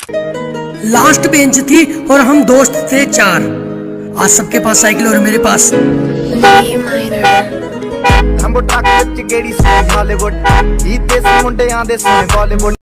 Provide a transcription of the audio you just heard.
Last bench थी और हम दोस्त थे 4। आज सबके पास साइकिल और मेरे पास हम